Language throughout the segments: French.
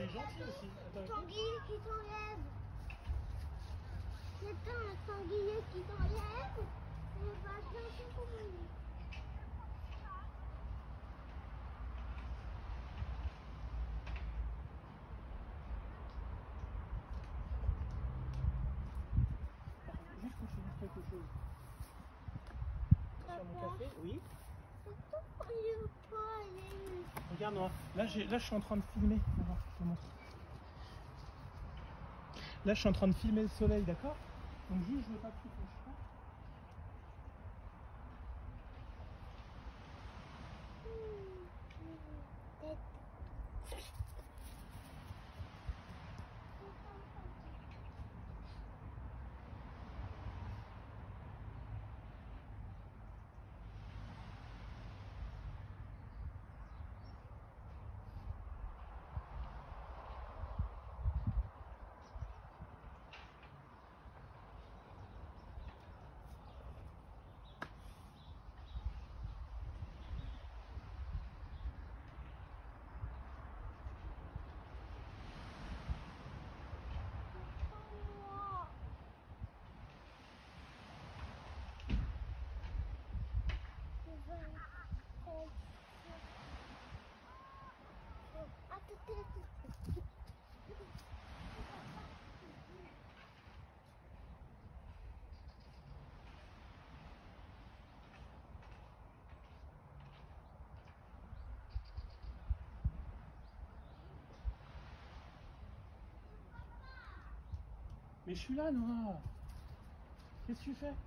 est gentil aussi. Attends. Sanglier qui s'enlève. C'est un sanglier qui s'enlève. Et va bien se promener. Juste que je te dise quelque chose. Sur mon café, oui. Regarde moi, là je suis en train de filmer. Alors, je te montre. Là je suis en train de filmer le soleil, d'accord? Donc juste je veux pas que tu touches pas. Mais je suis là, Noah. Qu'est-ce que tu fais?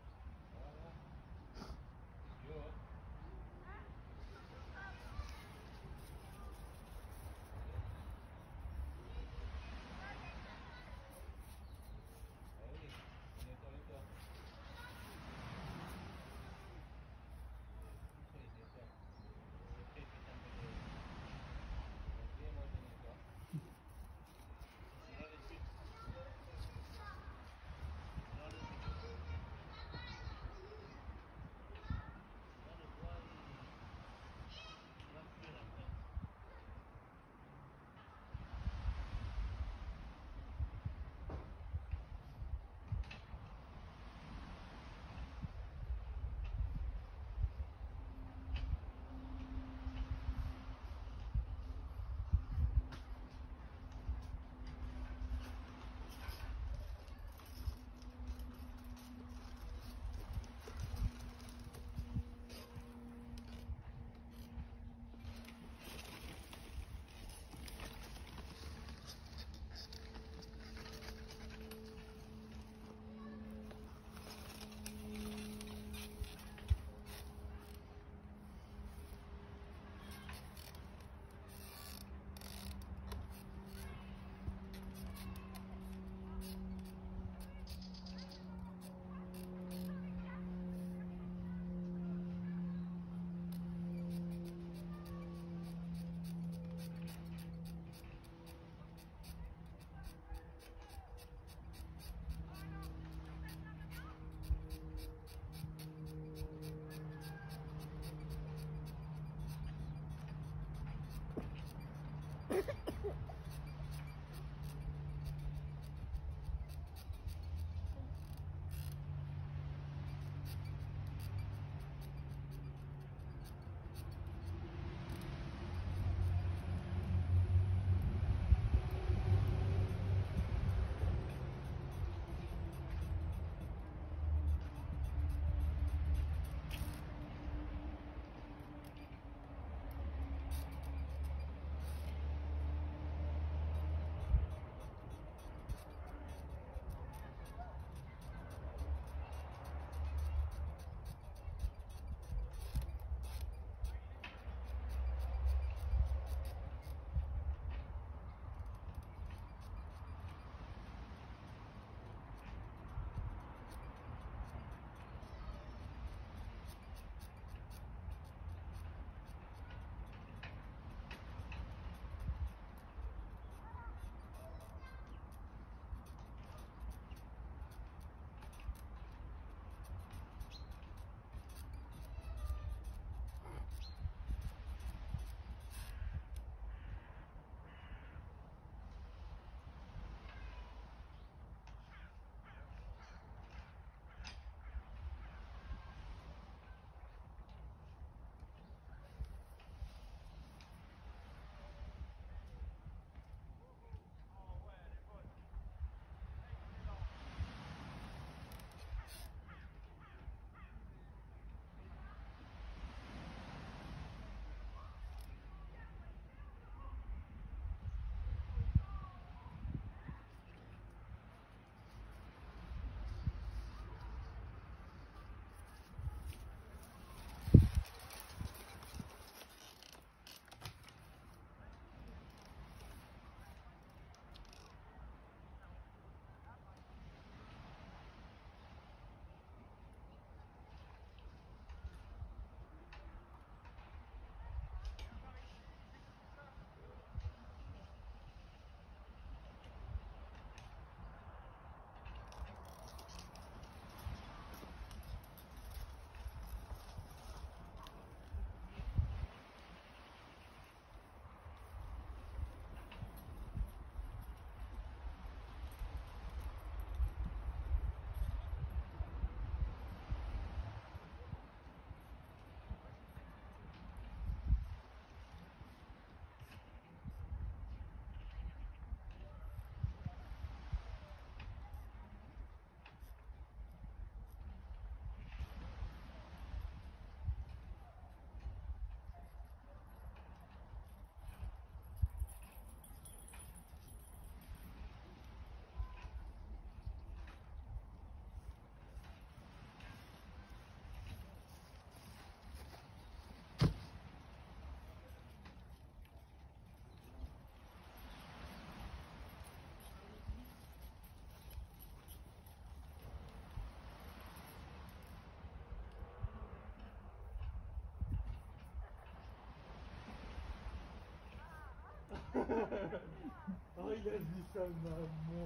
Oh, il a vu sa maman.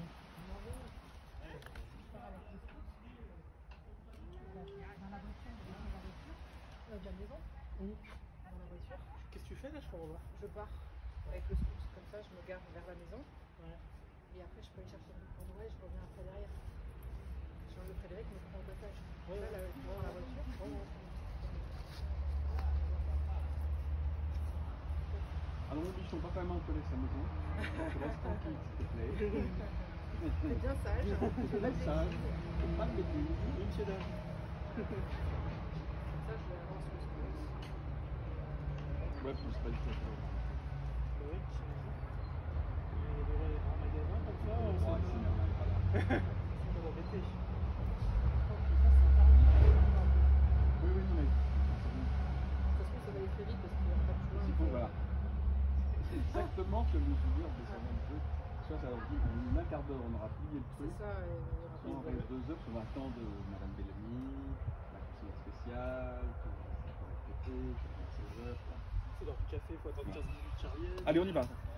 De la maison, Oui. dans la voiture. Qu'est-ce que tu fais là, je comprends pas. Je pars avec le scout, comme ça je me gare vers la maison. Ouais. Et après je peux aller chercher le pour Noël, je reviens après derrière. Charles de Frédéric me prend en otage. Ouais, Là, ouais. dans la voiture. Alors mon bichon, papa et maman te laisse à la maison. Tu restes tranquille, s'il te plaît. C'est bien sage. C'est bien sage. Faut pas de bêtises. Oui, monsieur dame. Comme ça je avance le scout. Ouais, pousse pas le feu. Oui, il devrait y avoir un magasin comme ça. Ouais, c'est normal, pas là. Ça va bêter. Oui, oui, non mais. De toute façon ça va aller très vite parce qu'il n'y a pas de chemin. Il faut, voilà. C'est exactement ce que je me suis dit en descendant le jeu. Soit ça va dire en un quart d'heure, on aura plié le truc. C'est ça, et il y aura Soit on pas reste 2 heures, on va attendre Madame Bellamy, la conseillère spéciale, qui va être pété, qui va faire 16 heures. Quoi. C'est dans le café, il faut attendre 15 minutes charrière. Allez, on y va.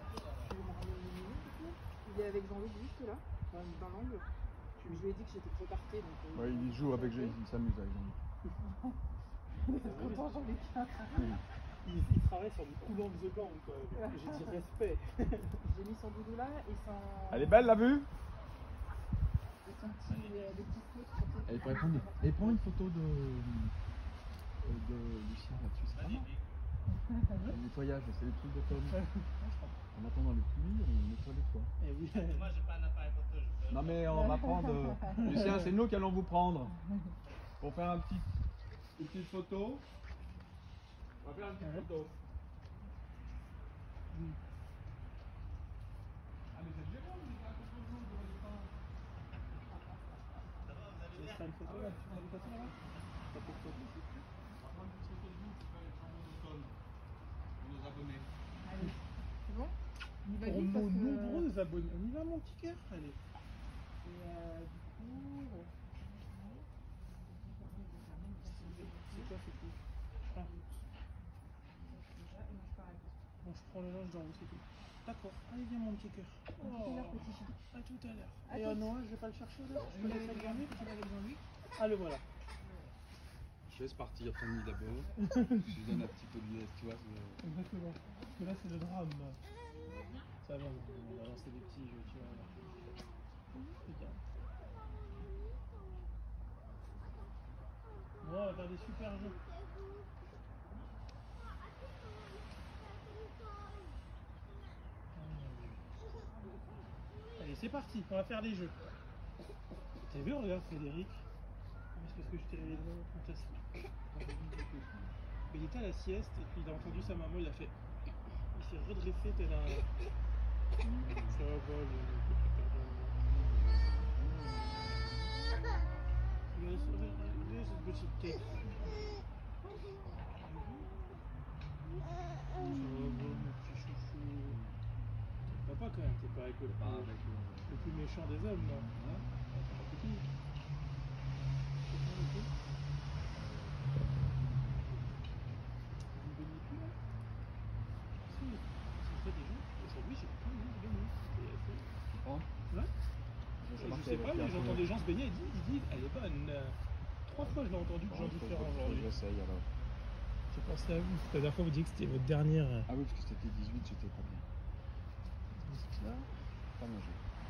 Il est avec Jean-Luc juste là, dans l'angle. Je lui ai dit que j'étais trop tartée. Donc, Ouais, il joue avec Jean, il s'amuse avec Jean. Content Jean-Luc. Il travaille sur du coulant de The Gang, quoi. J'ai dit respect. J'ai mis son doudou là et son. Elle est belle la vue? Et son petit, des petits scouts. Et répondre. Et prends une photo de Lucien là-dessus, c'est pas mal. Le nettoyage, c'est les trucs de Tom. En attendant les pluies, on nettoie les toits. Eh oui. Moi, j'ai pas un appareil photo. Je peux... Non mais on va prendre. Lucien, c'est nous qui allons vous prendre. Pour faire une petite photo. On va faire une petite photo. Ah mais c'est génial, vous êtes un peu trop lourd, vous voyez pas. Je vais faire une photo là, tu prends des photos là-bas. Ça peut être ici. On va prendre une petite photo de vous pour faire les chambres d'automne. Pour nos abonnés. Allez, c'est bon? On y va Pour vite nos parce que. nombreux abonnés. On y va, mon petit cœur. Allez. Et du coup. C'est quoi, c'est tout? Ah. Bon, je prends le linge dans c'est tout. D'accord. Allez, viens, mon petit cœur. À tout à l'heure, petit chat. À tout à l'heure. À Et tout. Noël, je vais pas le chercher là? Je peux Il est laisser avec le garder? Jean-Luc, il est avec Jean-Luc. Ah, le voilà. Je laisse partir Fanny d'abord. Je lui donne un petit peu de lait, tu vois. Exactement. Parce que là, c'est le drame. Ça va, on va lancer des petits jeux, tu vois. Putain. Bon, on va faire des super jeux. Allez, c'est parti, on va faire des jeux. T'as vu, regarde Frédéric? C'est parce que je t'ai réveillé devant ton test. Il était à la sieste et puis il a entendu sa maman, il a fait. Il s'est redressé tel un. Ça va, Regarde cette petite tête. Ça va, mon petit chouchou. Papa, quand même, t'es pas avec le plus méchant des hommes, là. Hein? Petit. Vous ne baignez plus, là? Si, c'est fait des gens. Aujourd'hui, j'ai pas envie de baigner. Tu prends? Ouais. Je sais pas, mais j'entends des gens se baigner et ils disent elle est bonne. 3 fois je l'ai entendu de gens différents aujourd'hui. J'essaye alors. J'ai pensé à vous. La dernière fois vous disiez que c'était votre dernière. Ah oui, parce que c'était 18, j'étais pas bien. Pas manger.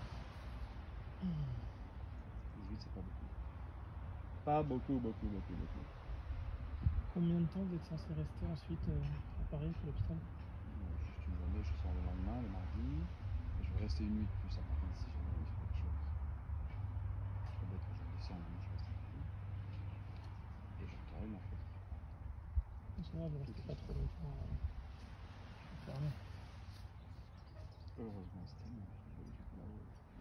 18, c'est pas beaucoup. Pas beaucoup. Combien de temps vous êtes censé rester ensuite à Paris pour l'hôpital? Juste une journée, je sors le lendemain, le mardi. Et je vais rester une nuit de plus à Paris si jamais il faut quelque chose. Je serais bête aujourd'hui, si un moment je reste à Paris. Et je retourne en fait. Ça va, vous restez pas trop longtemps. Fermé. Heureusement, c'était une du coup là-haut.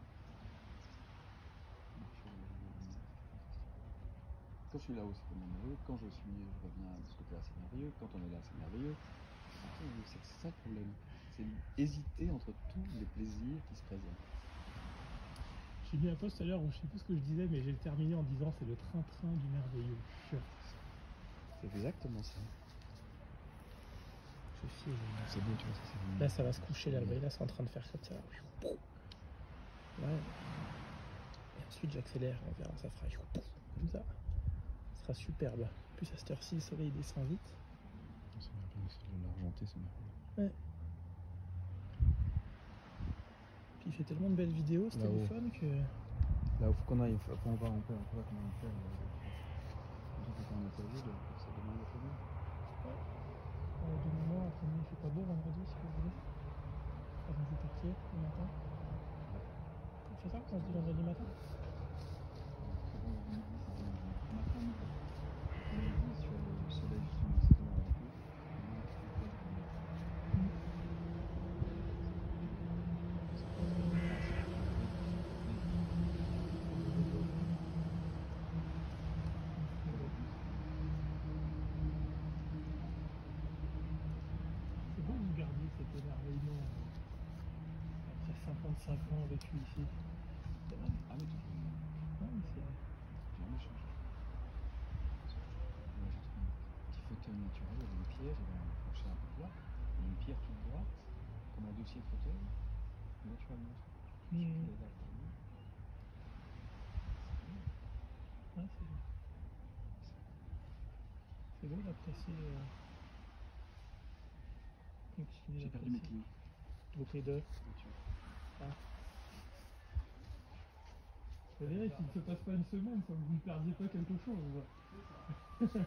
Quand je suis là-haut, c'est pas merveilleux. Quand je reviens de ce côté-là, c'est merveilleux. Quand on est là, c'est merveilleux. C'est ça le problème. C'est hésiter entre tous les plaisirs qui se présentent. J'ai mis un post tout à l'heure où je sais plus ce que je disais, mais j'ai terminé en disant c'est le train-train du merveilleux. C'est exactement ça. Je apprécié. C'est beau, tu vois, ça c'est vraiment- Là, ça va se coucher là. Vous voyez, là, c'est en train de faire comme ça. Ouais. Et ensuite, j'accélère. On verra, ça fera comme ça. Ce sera superbe. En plus, à cette heure-ci, le soleil descend vite. C'est merveilleux, c'est de l'argenté, c'est merveilleux. Puis il fait tellement de belles vidéos, ce Là-haut. téléphone, que... Là, il faut qu'on aille, faut qu'on va, on peut voir comment on fait. Quand on est posé, ça demande de faire bien. Demain, après-midi, il fait pas beau vendredi, si vous voulez. Avant que vous partiez, le matin. On fait ça, on se dit vendredi matin. C'est bon, matin, midi, sur le soleil, justement, c'est bon, avec nous. C'est beau de garder cet émerveillement après 55 ans avec lui ici. C'est vrai. Ah, mais toujours. Ouais, mais c'est... Jamais changé. Moi, j'ai trouvé un petit fauteuil naturel, il y avait une pierre, il y avait un plancher un peu plat, il y avait une pierre toute droite, comme un dossier de fauteuil, naturellement. Mmh. Les dates, oui. Ouais, c'est beau. C'est beau d'apprécier... J'ai perdu mes clés. Vos clés de... Vous verrez qu'il ne se passe pas une semaine sans que vous ne perdiez pas quelque chose.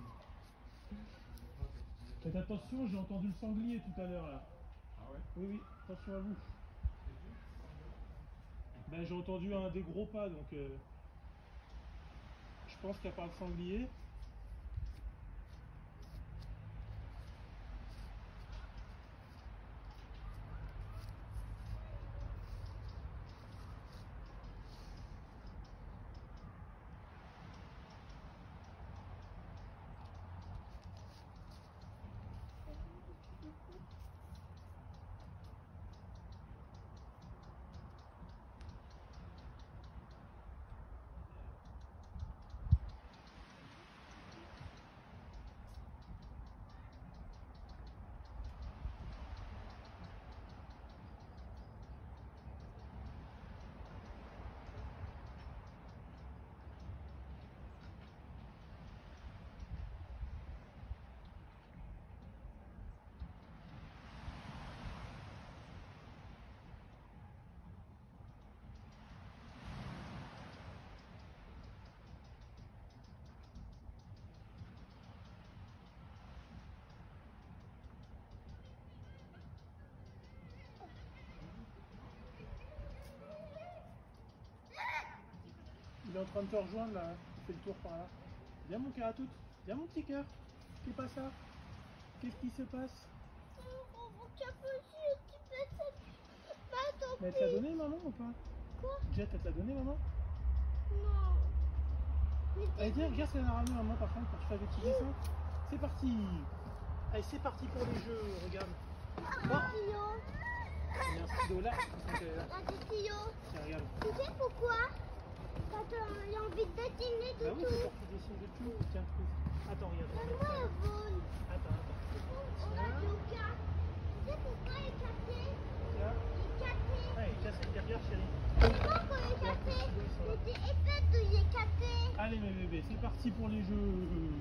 Faites attention, j'ai entendu le sanglier tout à l'heure là. Ah ouais? Oui, oui, attention à vous. Ben, j'ai entendu un des gros pas, donc je pense qu'il n'y a pas de sanglier. Il est en train de te rejoindre là, il fait le tour par là. Viens mon cœur à toutes, viens mon petit cœur. Qu'est-ce qui passe ça? Qu'est-ce qui se passe? Mais elle te l'a donné maman ou pas? Quoi? Jet, elle te l'a donné maman? Non. Mais Allez viens, regarde ce qu'elle a ramené maman par contre pour que tu fasses des petits dessins. C'est parti. Allez c'est parti pour les jeux, regarde. un stylo. Il y a un stylo là, qu'elle est là. Un stylo. Tiens, regarde. Tu sais pourquoi? Quand on a envie de dessiner Bah tout oui, c'est pour que tu dessines de tout. Tiens, attends, regarde. Donne-moi le vol. Attends. On a du cas. Tu sais pourquoi il est cassé? Tiens. Il est cassé. Ah, il est cassé le derrière chérie. Pourquoi il est cassé? Il était épais, il est cassé. Allez mes bébés, c'est parti pour les jeux.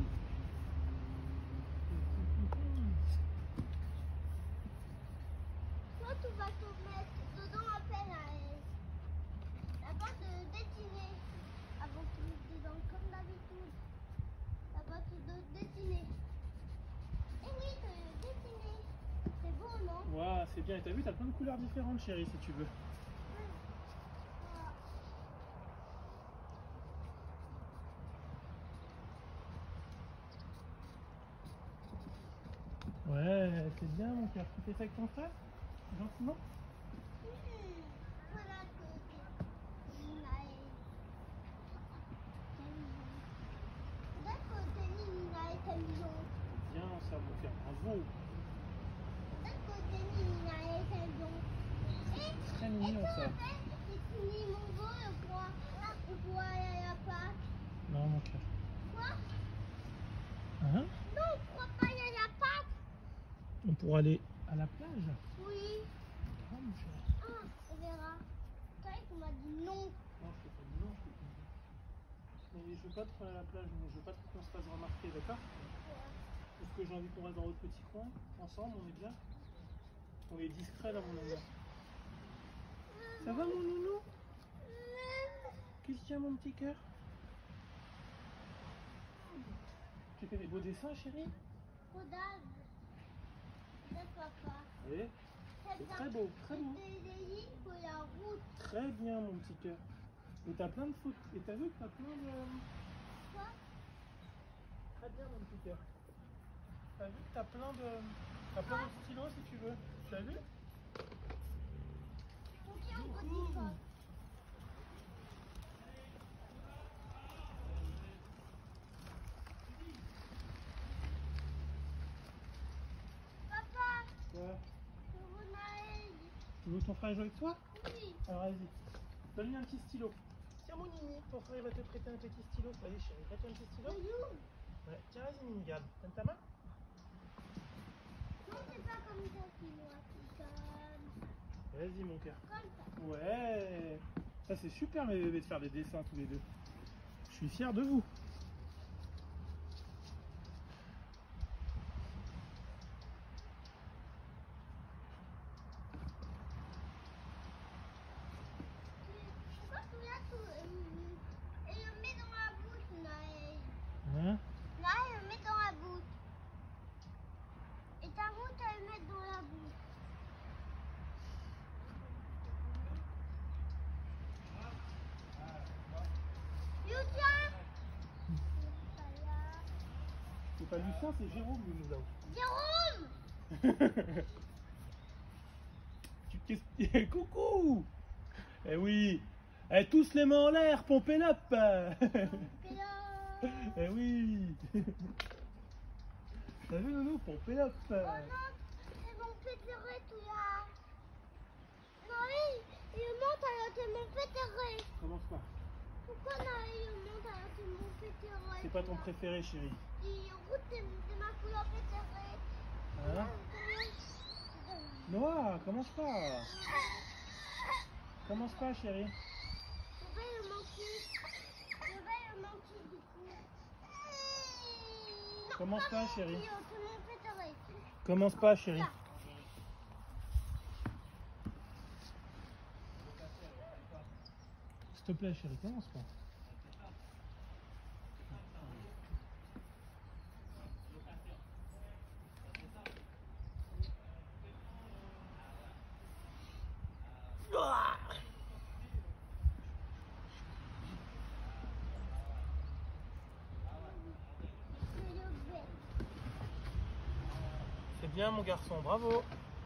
Toi, tu vas te mettre dedans à peine à elle. D'abord de dessiner. Avant de mettre dedans, comme d'habitude. D'abord de dessiner. Eh oui, de dessiner. C'est beau, non? Waouh, c'est bien. Et t'as vu, t'as plein de couleurs différentes chérie si tu veux. Ouais, c'est bien mon cœur. Tu fais ça avec ton frère? Gentiment? Voilà que Nina est amusante. Bien ça mon cœur, bravo. Nina est amusante. Très mignon ça. C'est mon beau, je crois. On voit la pâte. Non mon cœur. Quoi? Hein? Non, on croit pas, il y a la pâte. On pour aller à la plage. Oui. Ah, mon chéri. Ah, on verra. Toi, tu m'as dit non. Non, je te fais non, je te fais non. Mais je veux pas trop aller à la plage, mais je veux pas trop qu'on se fasse remarquer, d'accord? Parce que j'ai envie qu'on reste dans votre petit coin, ensemble, on est bien. On est discret là, mon amour. Ça va, mon nounou? Qu'est-ce qu'il y a, mon petit cœur? Tu fais des beaux dessins, chérie? Regarde. Regarde, papa. Oui, c'est très beau, très beau. Des lignes pour la route. Très bien, mon petit cœur. Et t'as plein de photos. Et t'as vu que t'as plein de... Quoi? Très bien, mon petit cœur. T'as vu que t'as plein de... T'as plein de stylos, si tu veux. Tu as vu? Ok, on continue pas. Papa, Ouais. je veux Naël. Tu veux que ton frère joue avec toi? Oui. Alors vas-y. Donne-lui un petit stylo. Tiens, mon Nini, ton frère il va te prêter un petit stylo. Vas-y, chérie, prête un petit stylo. Voyou. Ouais. Tiens, vas-y, Nini, garde. Donne ta main. Non, c'est pas comme ça qu'il doit. C'est comme Vas-y, mon cœur. ça. Ouais. Ça, c'est super, mes bébés, de faire des dessins tous les deux. Je suis fier de vous. Pourquoi tu l'as tout et le met dans la bouche, Naël? Hein? Naël, le met dans la bouche. Et ta route, elle le met dans la bouche. Lucien! C'est pas Lucien, c'est Jérôme, le nous Jérôme! Coucou! Eh oui! Eh, tous les mains en l'air, pompez l'up! Eh oui! T'as vu, Nounou? Pompez l'up! Oh non, c'est mon pétéré tout là. Non, il monte alors c'est mon pétéré. Commence pas. Pourquoi non, il monte alors c'est mon pétéré? C'est pas ton préféré, chérie. Il route c'est ma couleur pétéré. Hein? Noah, commence pas! Commence pas, chérie. Je vais le manquer du coup. Non, Commence pas, chérie. C'est mon pétéré. Commence pas, chérie. Là. S'il te plaît, chérie, commence pas. C'est bien, mon garçon, bravo.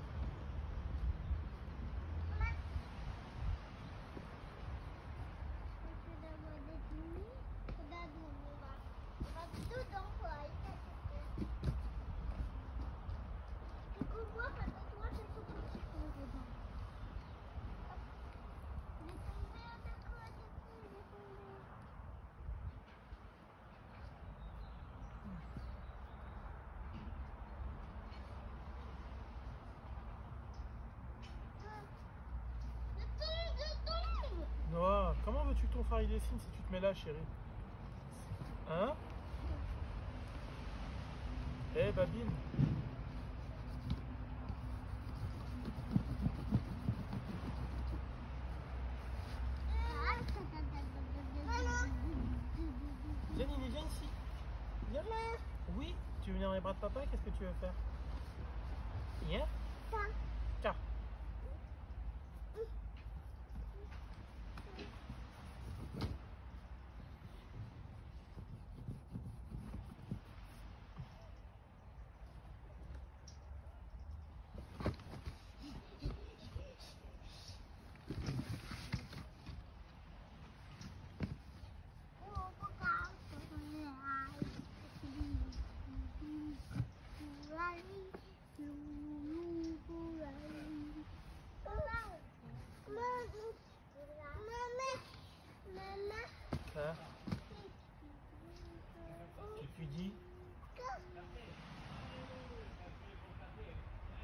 Noah, comment veux-tu que ton frère il dessine si tu te mets là, chérie? Hein? Eh, Babine. Viens, Nini, viens ici. Viens. Oui, tu veux venir dans les bras de papa? Qu'est-ce que tu veux faire? Viens. Tiens. Hein? Qu'est-ce que tu dis?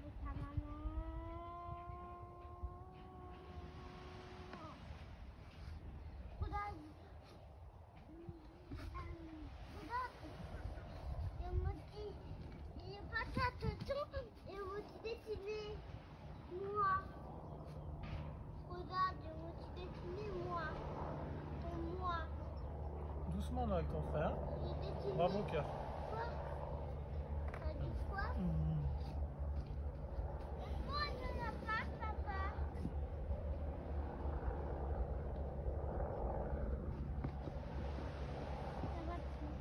avec ta maman. Regarde. Regarde. Le motif. Il est pas ta tonton et le motif dessiné. Moi. Regarde, le motif dessiné, moi. Pour moi. Doucement non, avec ton frère. Il est dessiné. Bravo cœur. Quoi? T'as dit quoi? Pourquoi je n'ai pas, papa? Ça va plus.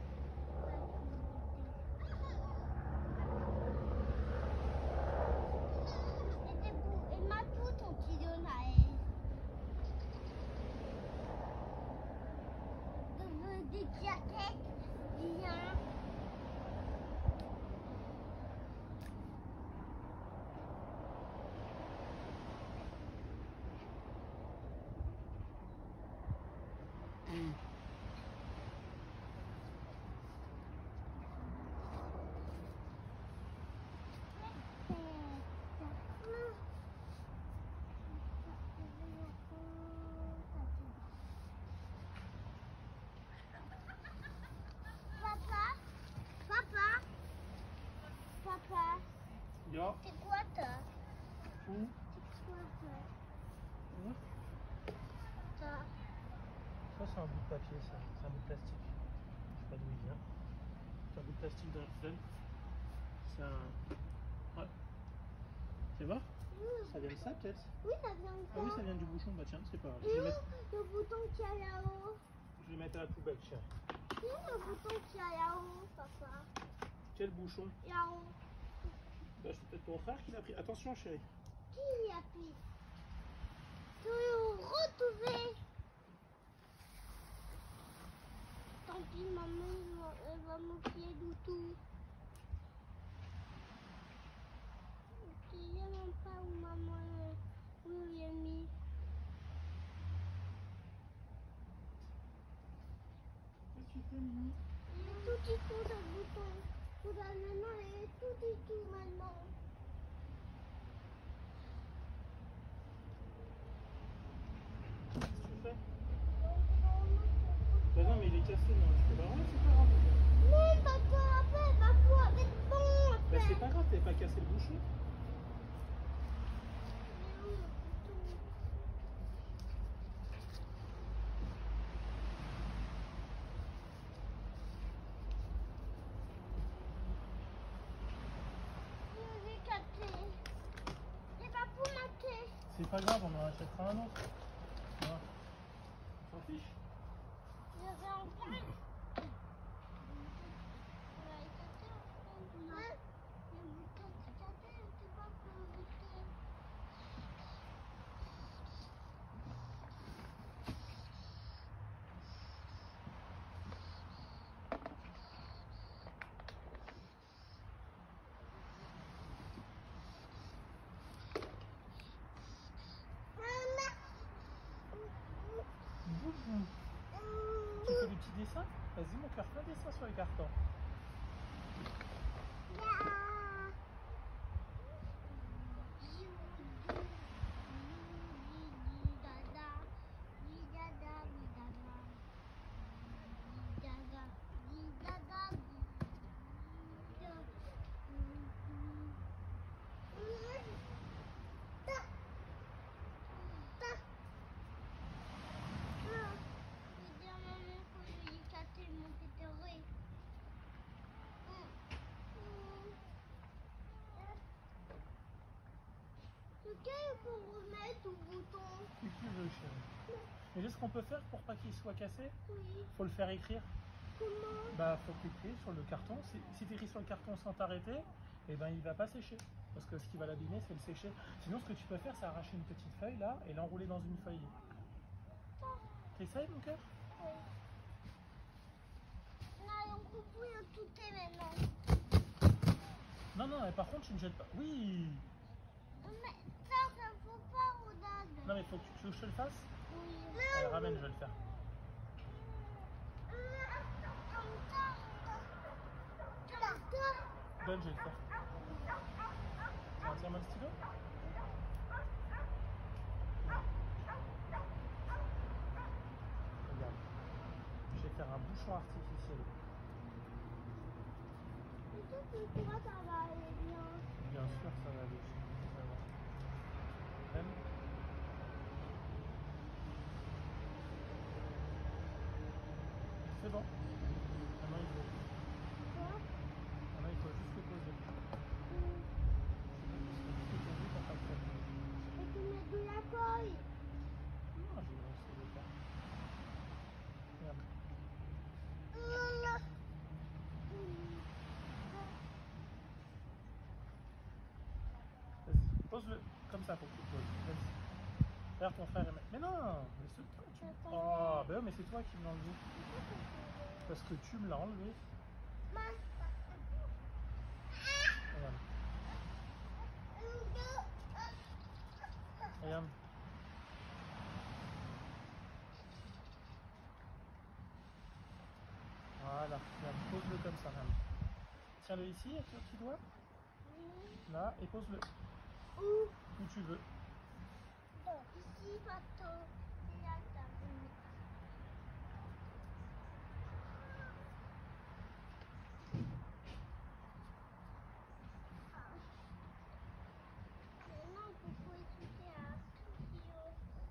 C'était beau. Et m'a tout ton petit Lionel. Je veux des jaquettes. Viens. Papa, papa, papa, Ya. c'est quoi ça? Où? C'est quoi ça? Où? Ça, Ça c'est un bout de papier, ça. C'est un bout de plastique. Je sais pas d'où il vient. C'est un bout de plastique d'un film. C'est un... Ouais. Tu vois? Ça vient de ça peut-être? oui, ça vient de Ah oui, ça ça. vient du bouchon. Bah tiens, c'est pas grave. Et où le bouton qu'il y a là-haut? Je vais le mettre à la poubelle, chérie. Et où le bouton qu'il y a là-haut, papa? Quel bouchon? Là-haut. Bah, c'est peut-être ton frère qui l'a pris. Attention, chérie. Qui y a pris? Je vais le retrouver. Tant pis, maman, elle va m'occuper de tout. Je sais même pas où maman l'a mis. Qu'est-ce que tu fais, Mimi? Il est tout du tout le bouton. Pour la maintenant, il est tout du tout maintenant. Qu'est-ce que tu fais? Bah non, mais il est cassé, non. C'est pas grave, c'est pas grave. Non, papa, après, ma foi, avec bon, Bah après. c'est pas grave, t'avais pas cassé le bouchon. Il est où le bouton? Je l'ai cassé. C'est pas pour mater. C'est pas grave, on en achètera un autre. Voilà. On s'en fiche. Je vais en prendre. On va les casser ensemble. Ouais. Le bouton c'est cassé, c'est pas pour le bouton. Boubou. Tu fais des petits dessins? Vas-y, mon cœur, fais un dessin sur les cartons. Lequel pour remettre au bouton? Si tu veux, chérie. Mais juste ce qu'on peut faire pour pas qu'il soit cassé, Oui. faut le faire écrire. Comment? Bah, faut que tu écris sur le carton. Si tu écris sur le carton sans t'arrêter, eh ben, il va pas sécher. Parce que ce qui va l'abîmer, c'est le sécher. Sinon, ce que tu peux faire, c'est arracher une petite feuille là et l'enrouler dans une feuille. T'essayes, mon cœur? Oui. Là, on coupe tout est maintenant. Non, non, mais par contre, tu ne jettes pas. Oui! Mais ça faut pas, regarde. Non, mais faut que tu veux que je te le fasse? Oui. Allez, ramène, je vais le faire. Donne, je vais le faire. Tiens-moi le stylo. Regarde. Je vais faire un bouchon artificiel. Est-ce que toi, ça va aller bien? Bien sûr, ça va aller. Ça va. Même. C'est bon. Maintenant, Quoi? il faut juste le poser. Et tu mets de la colle. Non, je vais essayer de faire. Regarde. Vas-y, pose-le comme ça pour que tu poses. Vas-y. Regarde ton frère. Mais non, mais c'est toi. Oh, ben mais c'est toi qui me l'as enlevé. Parce que tu me l'as enlevé. Regarde. Regarde. Voilà. Regarde, pose-le comme ça, regarde. Tiens-le ici avec le petit doigt. Là, et pose-le. Où tu veux. Ici, papa. C'est la table. Maintenant, on peut écouter un studio.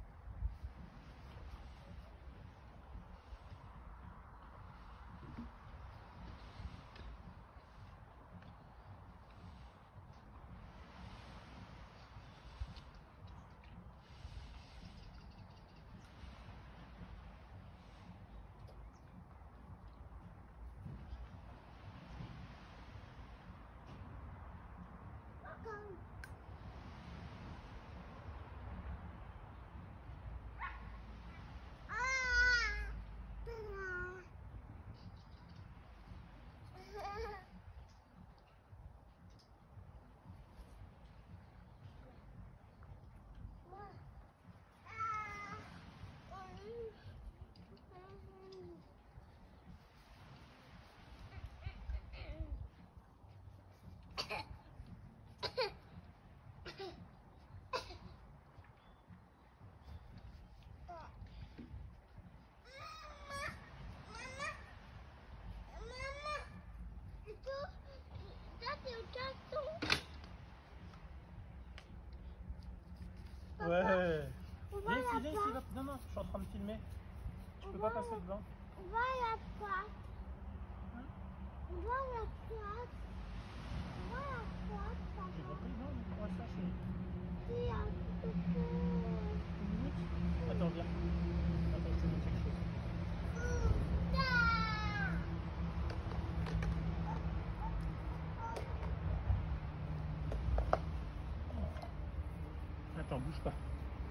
Ouais. On va Viens à ici, la viens ici. place. Non, non, je suis en train de filmer. Tu On peux va pas à passer la- devant. On va à la place. Hein? On va à la place. On va à la place, J'ai papa. compris, non, on va faire chérie. C'est un peu que... Une minute. Attends, viens. Attends, je te dis quelque chose. Attends, bouge pas.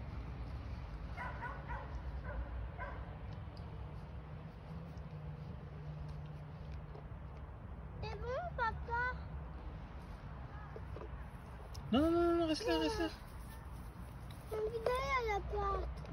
C'est bon, papa? Non, non, non, non, reste là, reste là. J'ai envie d'aller à la porte.